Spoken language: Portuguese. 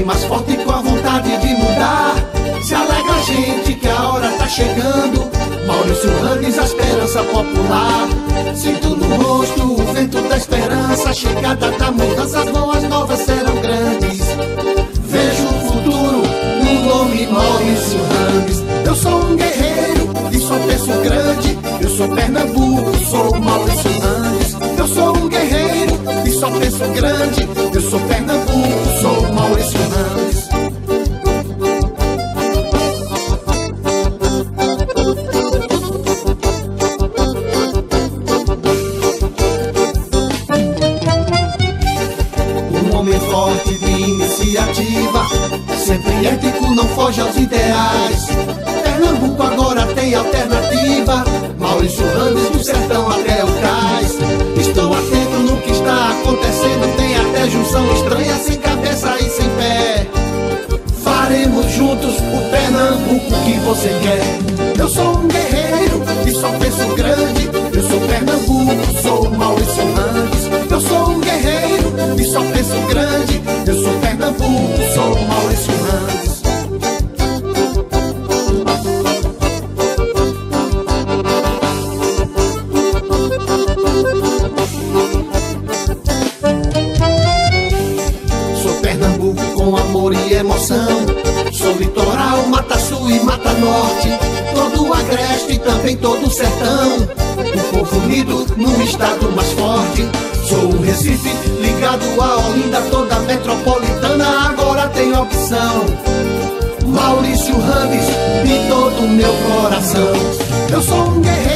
jovem mais forte com a vontade de mudar. Se alegra a gente que a hora tá chegando. Maurício Randes, a esperança popular. Sinto no rosto o vento da esperança. A chegada da mudança, as boas novas serão grandes. Vejo o futuro no nome Maurício Randes. Eu sou um guerreiro e só penso grande. Eu sou Pernambuco, sou Maurício Randes. Eu sou um guerreiro e só penso grande. Eu sou Pernambuco, sou Maurício Randes. Um homem forte de iniciativa, sempre ético, não foge aos ideais. Pernambuco agora tem alternativa. Maurício Randes do sertão até o cais. Estou atento no que está acontecendo. Tem até junção estranha, sem cabeça e sem pé. Faremos juntos o Pernambuco que você quer. Eu sou um guerreiro e só penso grande. Eu sou Pernambuco, sou Maurício Randes. Eu sou um guerreiro e só penso grande. Eu sou Pernambuco, sou Maurício Randes. Com amor e emoção, sou litoral, Mata Sul e Mata Norte, todo o agreste e também todo o sertão, o povo unido num estado mais forte. Sou o Recife, ligado a Olinda, toda metropolitana agora tem opção. Maurício Randes de todo o meu coração. Eu sou um guerreiro